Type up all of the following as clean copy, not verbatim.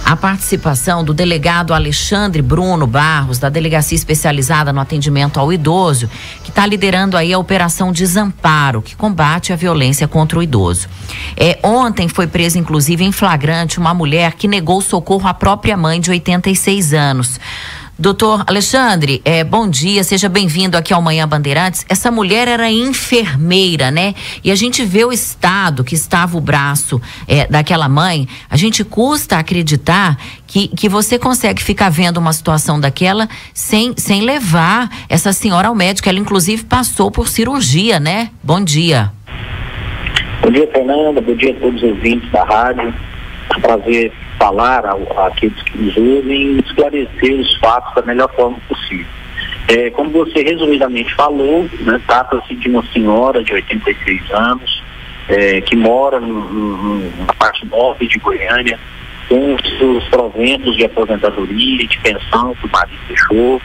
a participação do delegado Alexandre Bruno Barros, da Delegacia Especializada no Atendimento ao Idoso, que está liderando aí a Operação Desamparo, que combate a violência contra o idoso. Ontem foi presa, inclusive, em flagrante, uma mulher que negou socorro à própria mãe de 86 anos. Doutor Alexandre, bom dia, seja bem-vindo aqui ao Manhã Bandeirantes. Essa mulher era enfermeira, né? E a gente vê o estado que estava o braço daquela mãe. A gente custa acreditar que você consegue ficar vendo uma situação daquela sem levar essa senhora ao médico. Ela, inclusive, passou por cirurgia, né? Bom dia. Bom dia, Fernanda. Bom dia a todos os ouvintes da rádio. É um prazer falar àqueles que nos ouvem e esclarecer os fatos da melhor forma possível. Como você resumidamente falou, né, trata-se de uma senhora de 86 anos que mora na parte norte de Goiânia, com os seus proventos de aposentadoria e de pensão que o marido deixou.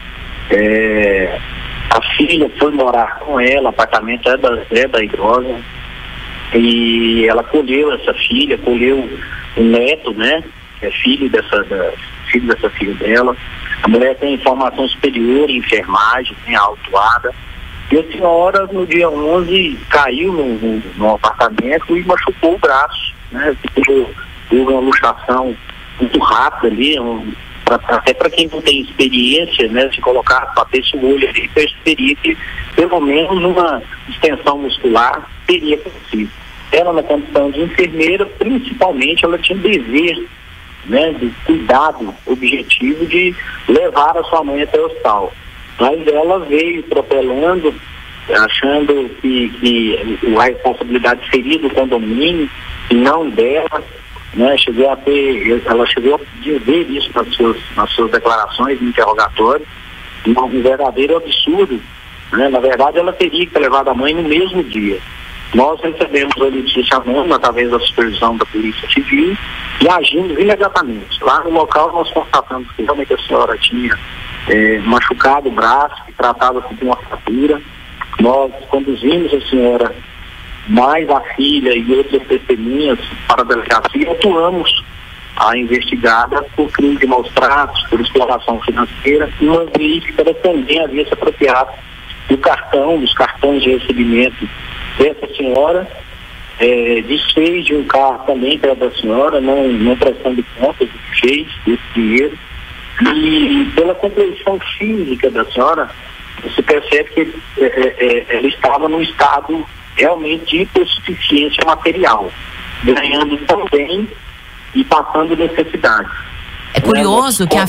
A filha foi morar com ela, o apartamento é da idosa, e ela colheu essa filha, colheu o neto, né? Que é filho dessa filha dela. A mulher tem formação superior em enfermagem, tem autuada. E a senhora, no dia 11, caiu no apartamento e machucou o braço, né? Houve uma luxação muito rápida ali, até para quem não tem experiência, né? Se colocar, batesse o olho ali, perceberia que pelo menos uma extensão muscular teria possível. Ela, na condição de enfermeira, principalmente, ela tinha dever, né, de cuidado objetivo de levar a sua mãe até o hospital. Mas ela veio atropelando, achando que a responsabilidade seria do condomínio e não dela, né? Ela chegou a dizer isso nas suas declarações no interrogatório, um verdadeiro absurdo, né? Na verdade, ela teria que ter levado a mãe no mesmo dia. Nós recebemos a notícia anônima através da supervisão da Polícia Civil e agimos imediatamente. Lá no local nós constatamos que realmente a senhora tinha machucado o braço, que tratava-se de uma fratura. Nós conduzimos a senhora, mais a filha e outras testemunhas para a delegacia e atuamos a investigada por crime de maus tratos, por exploração financeira, uma vez que ela também havia se apropriado dos cartões de recebimento dessa senhora, desfez de um carro também que era da senhora, não prestando conta do que fez desse dinheiro. E pela compreensão física da senhora, você percebe que ela estava num estado realmente de hipossuficiência material, ganhando também e passando necessidade. É curioso que a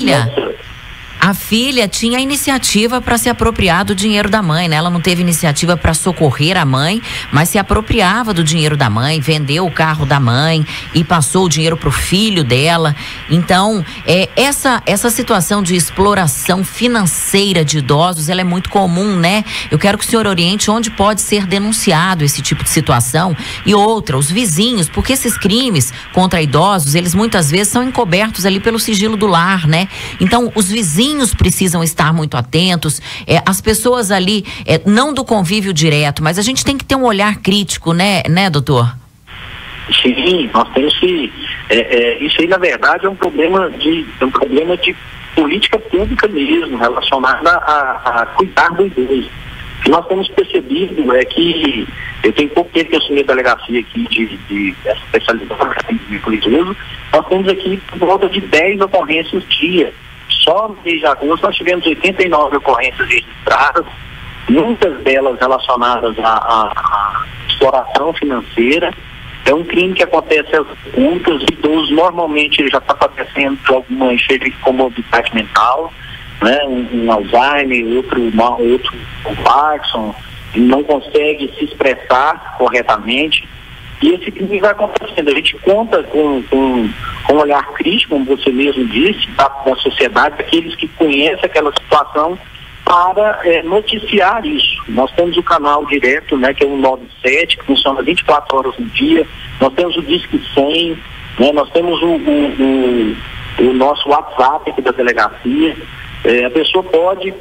filha tinha iniciativa para se apropriar do dinheiro da mãe, né? Ela não teve iniciativa para socorrer a mãe, mas se apropriava do dinheiro da mãe, vendeu o carro da mãe e passou o dinheiro para o filho dela. Então, essa situação de exploração financeira de idosos, ela é muito comum, né? Eu quero que o senhor oriente onde pode ser denunciado esse tipo de situação e outra, os vizinhos, porque esses crimes contra idosos, eles muitas vezes são encobertos ali pelo sigilo do lar, né? Então, os vizinhos precisam estar muito atentos, as pessoas ali, não do convívio direto, mas a gente tem que ter um olhar crítico, né, doutor? Sim, nós temos que, isso aí na verdade é um problema de política pública mesmo, relacionada a cuidar do idoso. O que nós temos percebido é que, eu tenho pouco tempo que assumi a delegacia aqui de especialização de idoso, nós temos aqui por volta de 10 ocorrências dia. Só no mês de agosto nós tivemos 89 ocorrências registradas, muitas delas relacionadas à exploração financeira. É um crime que acontece às contas, o idoso normalmente ele já está padecendo de alguma comorbidade mental, né? Um Alzheimer, outro Parkinson, não consegue se expressar corretamente. E esse crime vai acontecendo. A gente conta com um olhar crítico, como você mesmo disse, da sociedade, aqueles que conhecem aquela situação, para noticiar isso. Nós temos o canal direto, né, que é o 197, que funciona 24 horas no dia. Nós temos o Disque 100, né, nós temos o nosso WhatsApp aqui da delegacia. A pessoa pode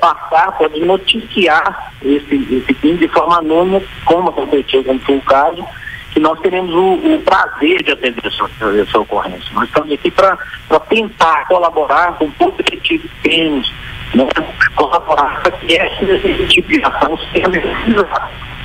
noticiar esse crime de forma anônima, como aconteceu, como foi o caso, que que nós teremos o prazer de atender essa ocorrência. Nós estamos aqui para tentar colaborar com todo o que temos, né, colaborar para que esse tipo de ação seja realizada.